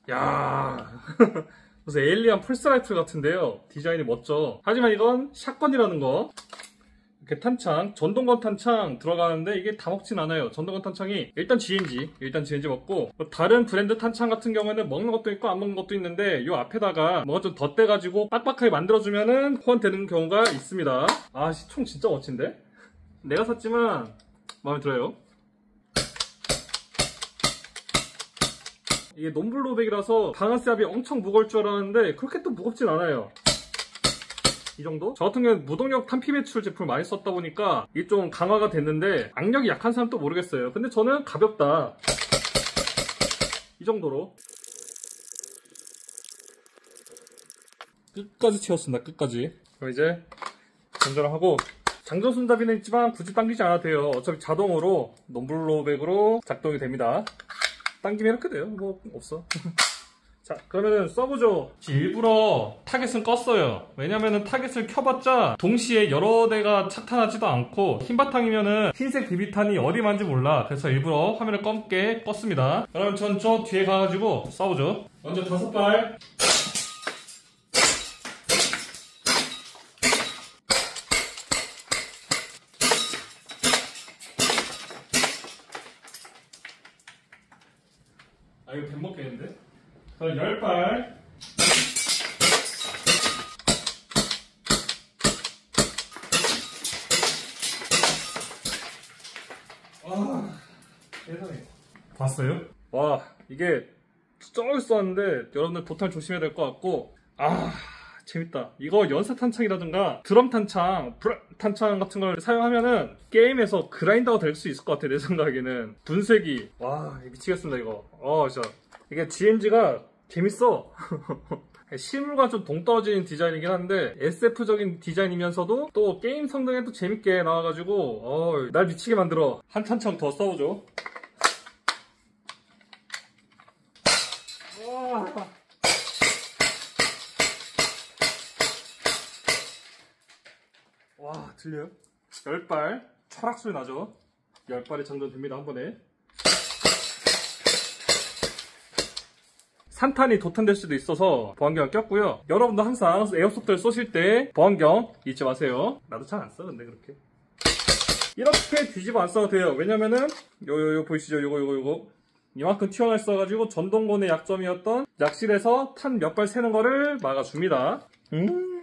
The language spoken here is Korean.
야 무슨 에일리언 펄스 라이플 같은데요. 디자인이 멋져. 하지만 이건 샷건이라는 거. 이렇게 탄창, 전동건 탄창 들어가는데 이게 다 먹진 않아요. 전동건 탄창이 일단 GNG 먹고, 다른 브랜드 탄창 같은 경우에는 먹는 것도 있고 안 먹는 것도 있는데 요 앞에다가 뭐가 좀 덧대가지고 빡빡하게 만들어주면은 호환되는 경우가 있습니다. 아, 총 진짜 멋진데? 내가 샀지만 마음에 들어요. 이게 놈블로백이라서 방아쇠압이 엄청 무거울 줄 알았는데 그렇게 또 무겁진 않아요. 이 정도? 저 같은 경우는 무동력 탄피 배출 제품을 많이 썼다 보니까 이게 좀 강화가 됐는데 악력이 약한 사람 또 모르겠어요. 근데 저는 가볍다. 이 정도로 끝까지 채웠습니다. 끝까지. 그럼 이제 전전을 하고, 장전 손잡이는 있지만 굳이 당기지 않아도 돼요. 어차피 자동으로 놈블로백으로 작동이 됩니다. 당기면 이렇게 돼요. 뭐 없어. 자, 그러면은 써보죠. 일부러 타겟은 껐어요. 왜냐면은 타겟을 켜봤자 동시에 여러 대가 착탄하지도 않고, 흰바탕이면은 흰색 비비탄이 어디 만지 몰라. 그래서 일부러 화면을 검게 껐습니다. 그럼 전 저 뒤에 가가지고 써보죠. 먼저 5발. 아, 이거 뱀 먹겠는데? 그럼 10발. 아, 세상에. 봤어요? 와, 이게 쩔 쏘았는데 여러분들 도탈 조심해야 될 것 같고, 아, 재밌다. 이거 연사 탄창이라든가 드럼 탄창, 탄창 같은 걸 사용하면은 게임에서 그라인더가 될 수 있을 것 같아. 내 생각에는. 분쇄기, 와, 미치겠습니다 이거. 진짜 이게 GNG가 재밌어. 실물과 좀 동떨어지는 디자인이긴 한데 SF적인 디자인이면서도 또 게임 성능에 또 재밌게 나와가지고 날 미치게 만들어. 한 탄창 더 써보죠. 와, 들려요? 10발 철학소리 나죠? 10발이 장전됩니다. 한 번에. 산탄이 도탄될 수도 있어서 보안경 꼈고요. 여러분도 항상 에어소프트를 쏘실 때 보안경 잊지 마세요. 나도 잘 안 써 근데 그렇게. 이렇게 뒤집어 안 써도 돼요. 왜냐면은 요 보이시죠? 요거 이만큼 튀어나와 있어가지고 전동곤의 약점이었던 약실에서 탄 몇 발 새는 거를 막아줍니다.